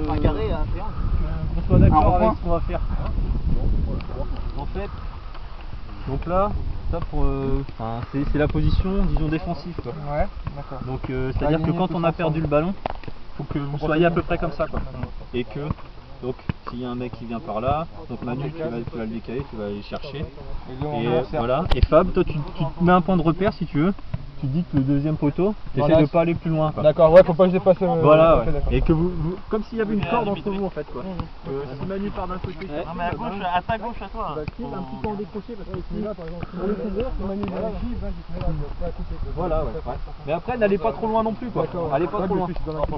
Un carré, un triangle. Qu'on soit d'accord avec ce qu'on va faire. En fait, donc là, ça pour, c'est la position, disons, défensive, quoi. Ouais, d'accord. Donc c'est-à-dire que quand on a perdu le ballon, faut que vous soyez à peu près comme ça, quoi. Et que, donc, s'il y a un mec qui vient par là, donc Manu, tu vas le décaler, tu vas aller chercher. Et voilà. Et Fab, toi, tu te mets un point de repère si tu veux. Tu dis que le deuxième poteau, tu essaies de pas aller plus loin. D'accord, ouais, faut pas que je dépasse. Voilà, ouais. Et que vous, comme s'il y avait une corde entre vous en fait, quoi. Si Manu part d'un côté, Non mais à ta gauche à toi. un petit peu en décroché parce que si là, par exemple, on le couvreur, si Manu vient, voilà, ouais. Mais après, n'allez pas trop loin non plus, quoi. Allez pas trop loin.